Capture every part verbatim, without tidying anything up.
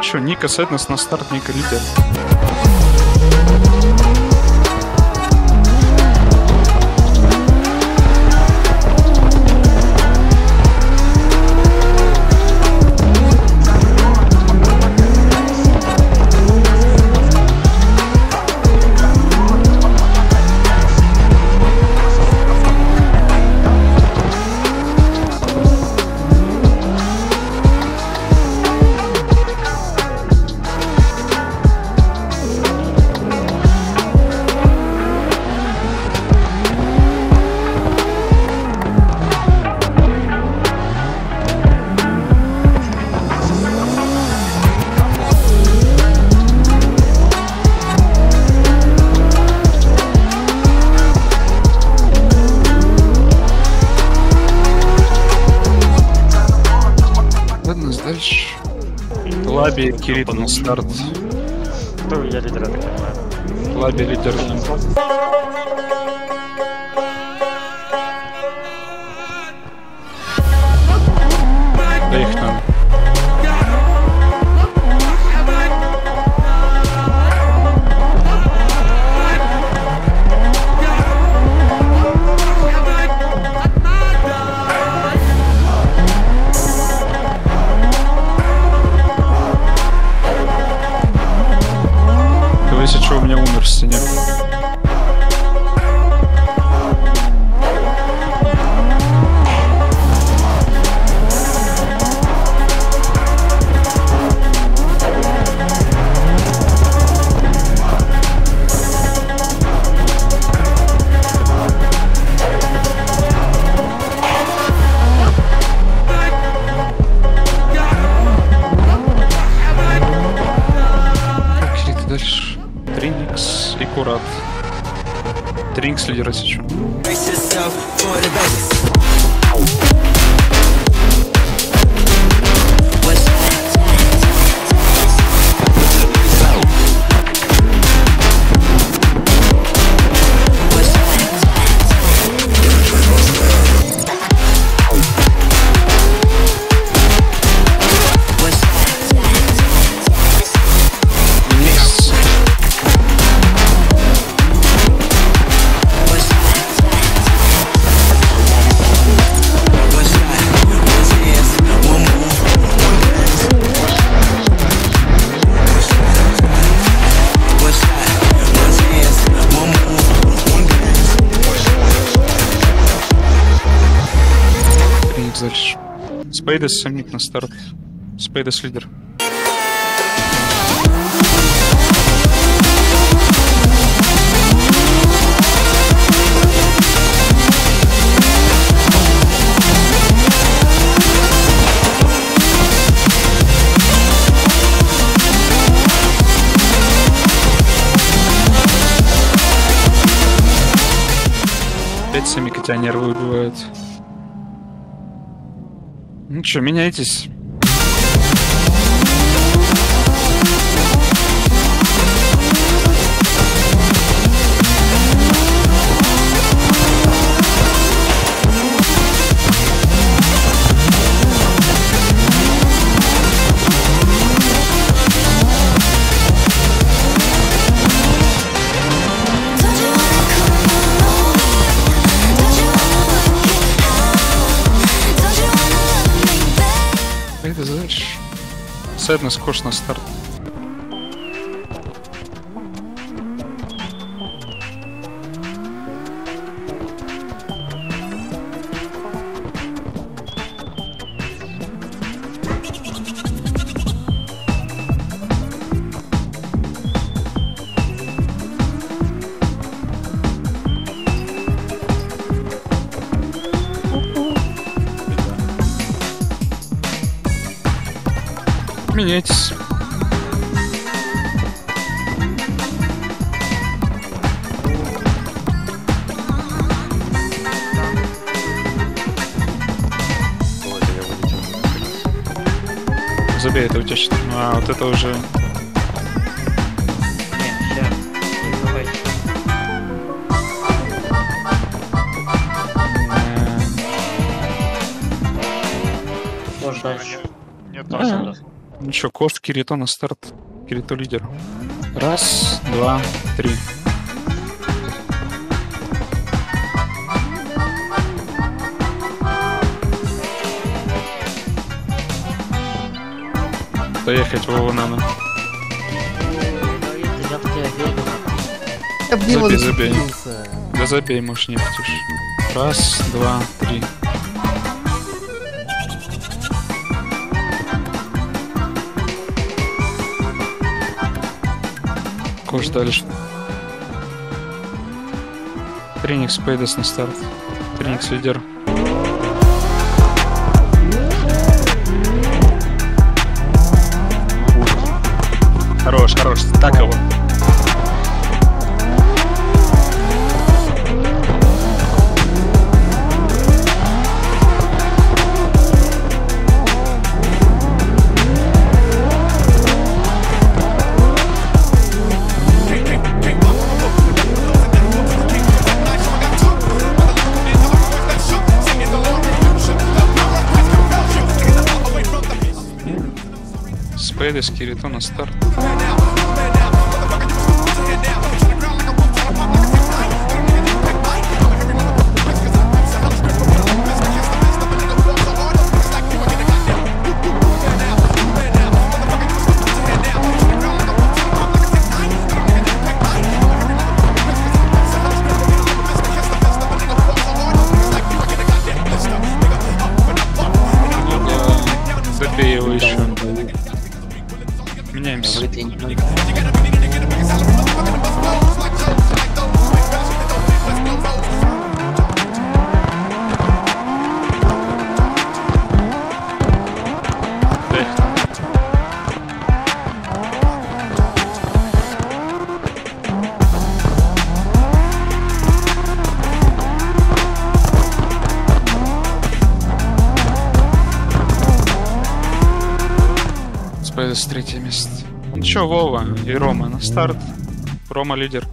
чё, Ника Сэднес на старт, Ника лидер. Дальше. Лаби, Кирит на старт. Ну, я лидер, я так понимаю. Лаби лидер. Да их там. Если что, у меня умер в стене. Как дальше? Тринкс и Курат. Тринкс лидера сейчас. Дальше. Спейдес, самник на старт. Спейдес лидер. Опять сами котя нервы убивают. Ну чё, меняйтесь. Это дальше. Сэднес, кош на старт. Меняйтесь. Забей, это у тебя что-то. А, вот это уже. Может дальше. Нет, тоже. Ну чё, Кост, Кирито на старт. Кирито лидер. Раз, два, три. Доехать Вову надо. Я в него Забей, забей. зацепился. Да забей, можешь не птишь. Раз, два, три. Кош дальше. Триникс, Пейдес на старт. Триникс лидер. Хорош, хорош, так его. Спейдес, Кирито на старт. Забей его еще. Меняемся. Спайдес третье место. Ну чё, Вова и Рома на старт. Рома лидер.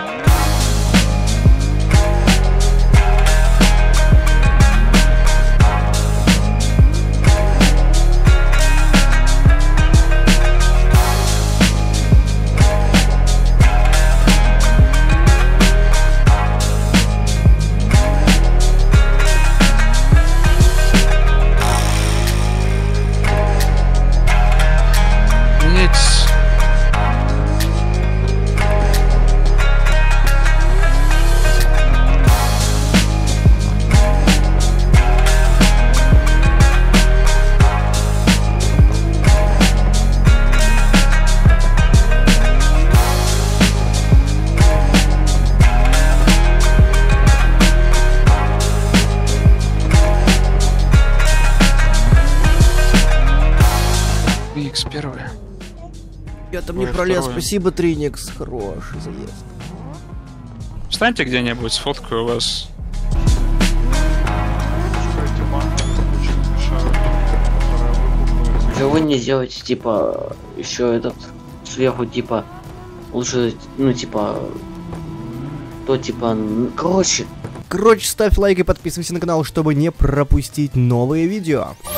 Триникс первый. Я там не Ой, пролез, второе. спасибо, Триникс, хороший заезд. Встаньте где-нибудь, сфоткаю вас. Чего вы не сделаете, типа, еще этот, сверху, типа, лучше, ну, типа, то, типа, н- короче. Короче, ставь лайк и подписывайся на канал, чтобы не пропустить новые видео.